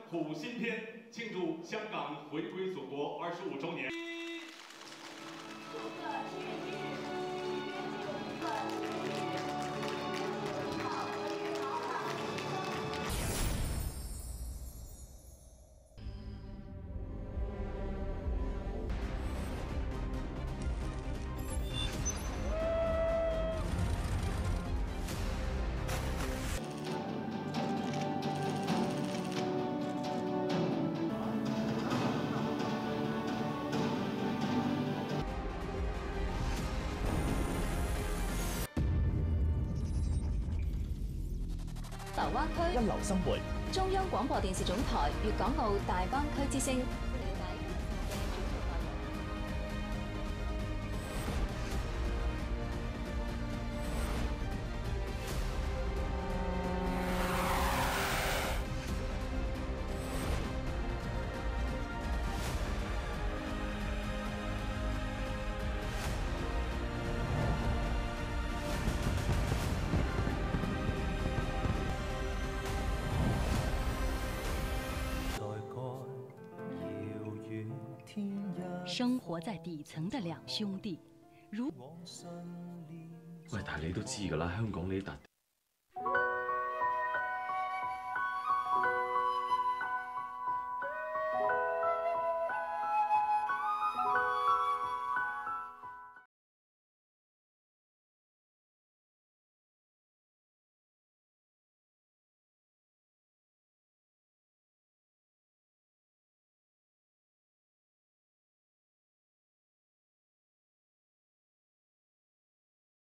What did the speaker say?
苦心篇，庆祝香港回归祖国25周年。 祝贺7月1日，预约进入一个新的一日。1号何玉豪大学生。 流灣區一流生活。 中央廣播電視總台粵港澳大灣區之聲。 生活在底層的兩兄弟，如喂，但係你都知㗎啦，香港呢笪